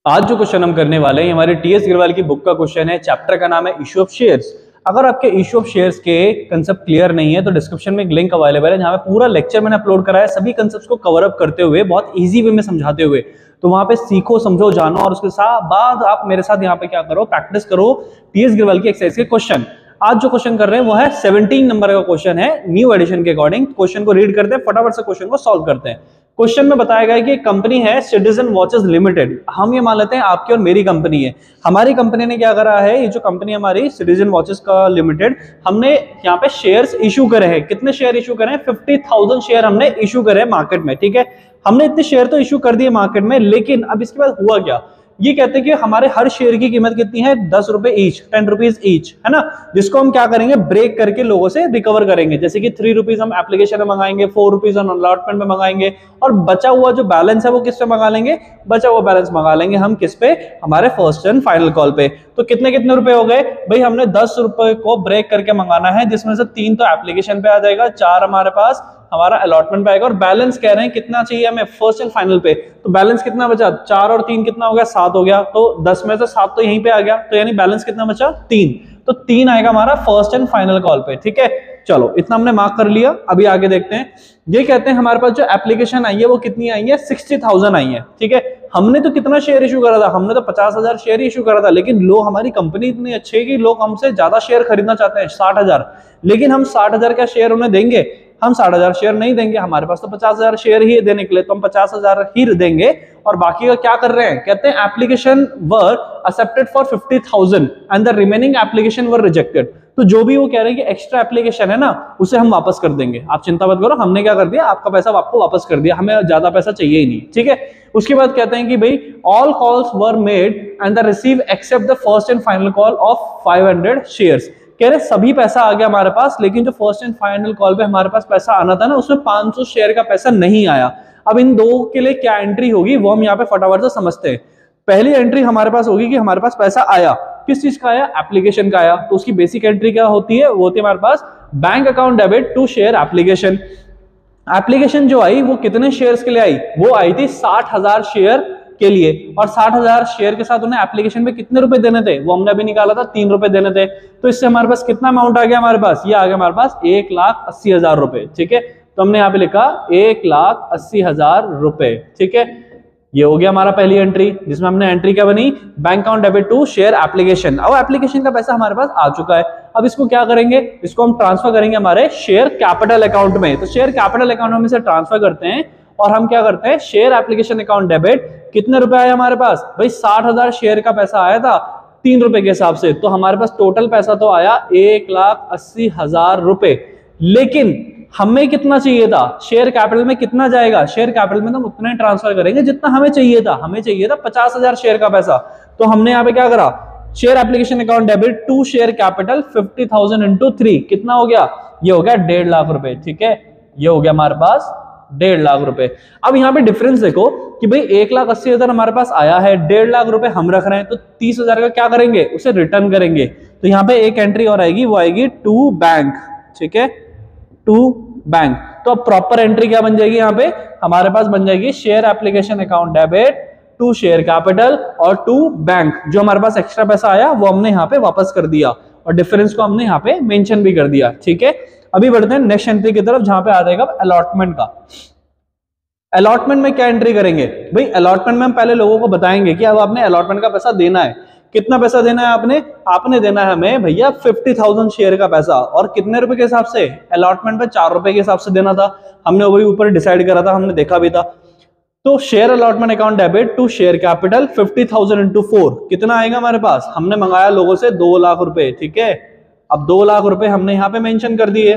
आज जो क्वेश्चन हम करने वाले हैं हमारे टीएस अग्रवाल की बुक का क्वेश्चन है। चैप्टर का नाम है इशू ऑफ शेयर्स। अगर आपके इशू ऑफ शेयर्स के कंसेप्ट क्लियर नहीं है तो डिस्क्रिप्शन में एक लिंक अवेलेबल है जहां पे पूरा लेक्चर मैंने अपलोड करा है, सभी कंसेप्ट्स को कवर अप करते हुए बहुत इजी वे में समझाते हुए। तो वहां पे सीखो, समझो, जानो और उसके साथ बाद आप मेरे साथ यहाँ पे क्या करो, प्रैक्टिस करो टीएस अग्रवाल की एक्सरसाइज के क्वेश्चन। आज जो क्वेश्चन कर रहे हैं वो है 17 नंबर का क्वेश्चन है, न्यू एडिशन के अकॉर्डिंग। क्वेश्चन को रीड करते हैं, फटाफट से क्वेश्चन को सॉल्व करते हैं। क्वेश्चन में बताया गया है कि कंपनी है सिटीजन वॉचेस लिमिटेड। हम ये मान लेते हैं आपकी और मेरी कंपनी है। हमारी कंपनी ने क्या करा है, ये जो कंपनी हमारी सिटीजन वॉचेस का लिमिटेड, हमने यहाँ पे शेयर्स इशू करे हैं। कितने शेयर इशू करे हैं? 50,000 शेयर हमने इशू करे हैं मार्केट में। ठीक है, हमने इतने शेयर तो इशू कर दिए मार्केट में, लेकिन अब इसके बाद हुआ क्या, ये कहते हैं कि हमारे हर शेयर की कीमत कितनी है? 10 रुपए ईच, 10 रुपीज ईच, है ना। जिसको हम क्या करेंगे, ब्रेक करके लोगों से रिकवर करेंगे। जैसे कि 3 रुपीज हम एप्लीकेशन में मंगाएंगे, 4 रुपीज हम अलॉटमेंट में मंगाएंगे, और बचा हुआ जो बैलेंस है वो किस पे मंगा लेंगे? बचा हुआ बैलेंस मंगा लेंगे हम किस पे? हमारे फर्स्ट एंड फाइनल कॉल पे। तो कितने कितने रुपए हो गए भाई? हमने 10 रुपए को ब्रेक करके मंगाना है, जिसमें से 3 तो एप्लीकेशन पे आ जाएगा, 4 हमारे पास हमारा अलॉटमेंट पे आएगा, और बैलेंस कह रहे हैं कितना चाहिए हमें फर्स्ट एंड फाइनल पे। तो बैलेंस कितना बचा? 4 और 3 कितना हो गया? 7 हो गया। तो 10 में से 7 तो यहीं पे आ गया, तो यानी बैलेंस कितना बचा? 3। तो 3 आएगा हमारा फर्स्ट एंड फाइनल कॉल पे। ठीक है, चलो इतना हमने मार्क कर लिया। अभी आगे देखते हैं। ये कहते हैं हमारे पास जो एप्लीकेशन आई है वो कितनी आई है? 60,000 आई है। ठीक है, हमने तो कितना शेयर इशू करा था? हमने तो 50,000 शेयर इशू करा था, लेकिन लोग, हमारी कंपनी इतनी अच्छी है कि लोग हमसे ज्यादा शेयर खरीदना चाहते हैं, 60,000। लेकिन हम 60,000 का शेयर उन्हें देंगे? हम 60,000 शेयर नहीं देंगे, हमारे पास तो 50,000 शेयर ही देने के लिए, तो हम 50,000 ही देंगे। और बाकी का क्या कर रहे हैं, कहते हैं application were accepted for 50,000 and the remaining application were rejected. तो जो भी वो कह रहे हैं कि एक्स्ट्रा एप्लीकेशन है ना, उसे हम वापस कर देंगे, आप चिंता मत करो। हमने क्या कर दिया, आपका पैसा आपको वापस कर दिया, हमें ज्यादा पैसा चाहिए ही नहीं। ठीक है, उसके बाद कहते हैं कि भाई all calls were made and the receive accept the first and final call of 500 shares. कह रहे सभी पैसा आ गया हमारे पास, लेकिन जो फर्स्ट एंड फाइनल कॉल पे हमारे पास पैसा आना था ना, उसमें 500 शेयर का पैसा नहीं आया। अब इन दो के लिए क्या एंट्री होगी वो हम यहाँ पे फटाफट से समझते हैं। पहली एंट्री हमारे पास होगी कि हमारे पास पैसा आया, किस चीज का आया? एप्लीकेशन का आया। तो उसकी बेसिक एंट्री क्या होती है? वो होती है हमारे पास bank account debit to share application. Application जो आई वो कितने शेयर्स के लिए आई? वो आई थी 60,000 शेयर के लिए, और 60,000 शेयर के साथ उन्हें एप्लीकेशन पे कितने रुपए देने थे वो हमने अभी निकाला था, 3 रुपए देने थे। तो इससे हमारे पास कितना अमाउंट आ गया हमारे पास? ये आ गया हमारे पास 1,80,000 रुपए। ठीक है, तो हमने यहाँ पे लिखा 1,80,000 रुपए। ठीक है, ये हो गया हमारा पहली एंट्री, जिसमें हमने एंट्री क्या बनी? Bank account debit to share application. अब एप्लीकेशन का पैसा हमारे पास आ चुका है। अब इसको क्या करेंगे? इसको हम ट्रांसफर करेंगे हमारे शेयर कैपिटल अकाउंट में। तो शेयर कैपिटल अकाउंट में से ट्रांसफर करते हैं, और हम क्या करते हैं? Share application account debit. कितने रुपए आए हमारे पास भाई? 60,000 शेयर का पैसा आया था 3 रुपए के हिसाब से। तो हमारे पास टोटल पैसा तो आया 1,80,000 रुपए, लेकिन हमें कितना चाहिए था? शेयर कैपिटल में कितना जाएगा? शेयर कैपिटल में तो हम उतना ट्रांसफर करेंगे जितना हमें चाहिए था। हमें चाहिए था 50,000 शेयर का पैसा। तो हमने यहाँ पे क्या करा? Share application account debit to share capital 50,000 into 3 कितना हो गया? ये हो गया 1.5 लाख रुपए। ठीक है, ये हो गया हमारे पास 1.5 लाख रुपए। अब यहाँ पे डिफरेंस देखो कि भाई 1,80,000 हमारे पास आया है, 1.5 लाख रुपए हम रख रहे हैं, तो 30,000 का क्या करेंगे? उसे रिटर्न करेंगे। तो यहाँ पे एक एंट्री और आएगी, वो आएगी टू बैंक। ठीक है, टू बैंक। तो अब प्रॉपर एंट्री क्या बन जाएगी? यहाँ पे हमारे पास बन जाएगी share application account debit to share capital और टू बैंक। जो हमारे पास एक्स्ट्रा पैसा आया वो हमने यहाँ पे वापस कर दिया, और डिफरेंस को हमने यहाँ पे मेंशन भी कर दिया। ठीक है, अभी बढ़ते हैं नेक्स्ट एंट्री की तरफ, जहां पे आ जाएगा अलॉटमेंट का। अलॉटमेंट में क्या एंट्री करेंगे भाई? अलॉटमेंट में हम पहले लोगों को बताएंगे कि अब आपने अलॉटमेंट का पैसा देना है। कितना पैसा देना है आपने देना है हमें भैया 50,000 शेयर का पैसा। और कितने रुपए के हिसाब से? अलॉटमेंट पे 4 रुपए के हिसाब से देना था, हमने वही ऊपर डिसाइड करा था, हमने देखा भी था। तो share allotment account debit to share capital 50,000 into 4 कितना आएगा हमारे पास? हमने मंगाया लोगों से 2 लाख रुपए। ठीक है, अब 2 लाख रुपए हमने यहां पे मेंशन कर दिए।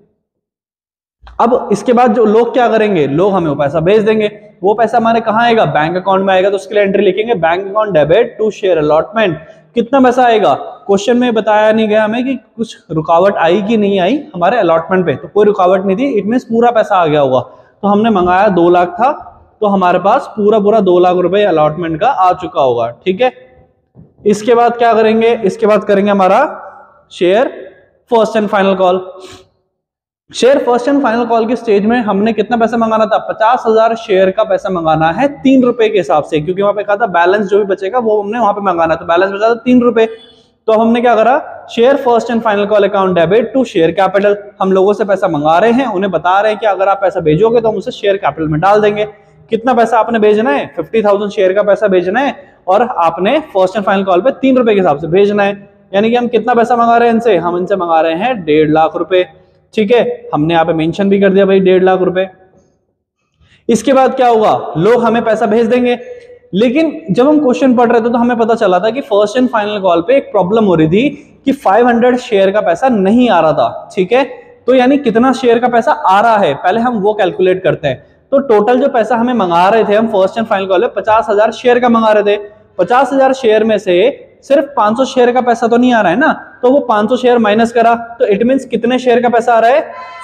अब इसके बाद जो लोग क्या करेंगे? लोग हमें वो पैसा भेज देंगे। वो पैसा हमारे कहां आएगा? बैंक अकाउंट में आएगा। तो उसके लिए एंट्री लिखेंगे bank account debit to share allotment. कितना पैसा आएगा? क्वेश्चन में बताया नहीं गया हमें कि कुछ रुकावट आई कि नहीं आई हमारे अलॉटमेंट पे, तो कोई रुकावट नहीं थी। इट मींस पूरा पैसा आ गया होगा। तो हमने मंगाया 2 लाख था, तो हमारे पास पूरा 2 लाख रुपए अलॉटमेंट का आ चुका होगा। ठीक है, इसके बाद क्या करेंगे? इसके बाद करेंगे हमारा share first and final call. Share first and final call के स्टेज में हमने कितना पैसा मंगाना था, 50,000 शेयर का पैसा मंगाना है 3 रुपए के हिसाब से, क्योंकि वहां पे कहा था बैलेंस जो भी बचेगा वो हमने वहां पे मंगाना, तो बैलेंस बचा था 3 रुपए। तो हमने क्या करा, share first and final call account debit to share capital. हम लोगों से पैसा मंगा रहे हैं, उन्हें बता रहे हैं कि अगर आप पैसा भेजोगे तो हम उसे शेयर कैपिटल में डाल देंगे। कितना पैसा आपने भेजना है, 50,000 शेयर का पैसा भेजना है, और आपने फर्स्ट एंड फाइनल कॉल पे 3 रुपए के हिसाब से भेजना है। यानी कि हम कितना पैसा मंगा रहे हैं इनसे, हम इनसे मंगा रहे हैं 1.5 लाख रुपए। ठीक है, हमने यहाँ पे मेंशन भी कर दिया भाई 1.5 लाख रुपए। इसके बाद क्या होगा, लोग हमें पैसा भेज देंगे। लेकिन जब हम क्वेश्चन पढ़ रहे थे तो हमें पता चला था कि फर्स्ट एंड फाइनल कॉल पे एक प्रॉब्लम हो रही थी कि 500 शेयर का पैसा नहीं आ रहा था। ठीक है, तो यानी कितना शेयर का पैसा आ रहा है, पहले हम वो कैलकुलेट करते हैं। तो टोटल जो पैसा हमें मंगा रहे थे हम फर्स्ट एंड फाइनल कॉल पे 50,000 शेयर का मंगा रहे थे। 50,000 शेयर में से सिर्फ 500 शेयर का पैसा तो नहीं आ रहा है ना, तो वो 500 शेयर माइनस करा, तो इट मींस कितने शेयर का पैसा आ रहा है,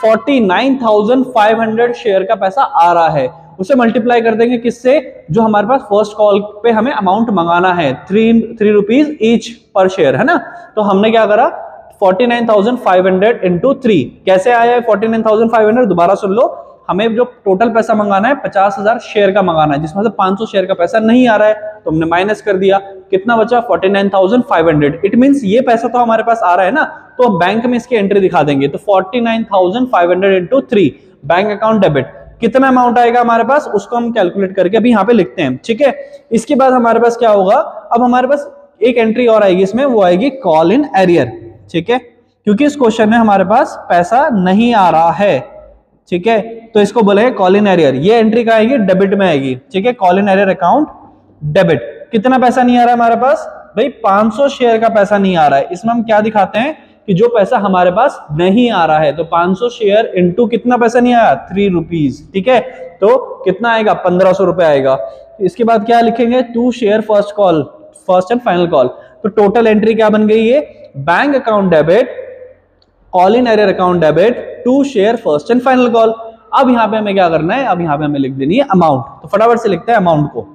49,500 शेयर का पैसा आ रहा है। उसे मल्टीप्लाई कर देंगे किससे, जो हमारे पास फर्स्ट कॉल पे हमें अमाउंट मंगाना है, 3 रुपीज ईच पर शेयर, है ना। तो हमने क्या करा, 49,500 इंटू 3। कैसे आया है 49,500, दोबारा सुन लो। हमें जो टोटल पैसा मंगाना है 50,000 शेयर का मंगाना है, जिसमें से 500 शेयर का पैसा नहीं आ रहा है, तो हमने माइनस कर दिया। कितना बचा, 49,500। इट मींस ये पैसा तो हमारे पास आ रहा है ना, तो बैंक में इसकी एंट्री दिखा देंगे। तो 49,500 इंटू 3 बैंक अकाउंट डेबिट, कितना अमाउंट आएगा हमारे पास, उसको हम कैलकुलेट करके अभी यहाँ पे लिखते हैं। ठीक है, इसके बाद हमारे पास क्या होगा, अब हमारे पास एक एंट्री और आएगी इसमें, वो आएगी कॉल इन एरियर। ठीक है, क्योंकि इस क्वेश्चन में हमारे पास पैसा नहीं आ रहा है। ठीक है, तो इसको बोलेंगे कॉल इन एरियर। ये एंट्री का आएगी, डेबिट में आएगी। ठीक है, call in arrear account debit. कितना पैसा नहीं आ रहा है हमारे पास भाई, 500 शेयर का पैसा नहीं आ रहा है। इसमें हम क्या दिखाते हैं कि जो पैसा हमारे पास नहीं आ रहा है, तो 500 शेयर इंटू कितना पैसा नहीं आया, 3 रुपीज। ठीक है, तो कितना आएगा, 1500 रुपए आएगा। इसके बाद क्या लिखेंगे, to share first and final call. तो टोटल एंट्री क्या बन गई है, bank account debit call in arrear account debit to share first and final call. अब यहां पे हमें क्या करना है, अब यहां पे हमें लिख देनी है अमाउंट। तो फटाफट से लिखते हैं अमाउंट को।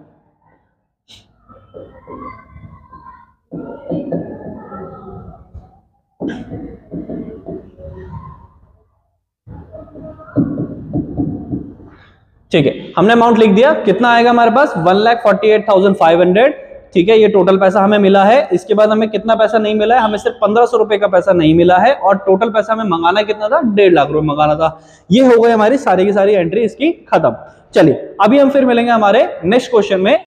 ठीक है, हमने अमाउंट लिख दिया। कितना आएगा हमारे पास, 1,48,500। ठीक है, ये टोटल पैसा हमें मिला है। इसके बाद हमें कितना पैसा नहीं मिला है, हमें सिर्फ 1500 रुपए का पैसा नहीं मिला है, और टोटल पैसा हमें मंगाना कितना था, 1.5 लाख रुपए मंगाना था। ये हो गई हमारी सारी की सारी एंट्री इसकी खत्म। चलिए अभी हम फिर मिलेंगे हमारे नेक्स्ट क्वेश्चन में।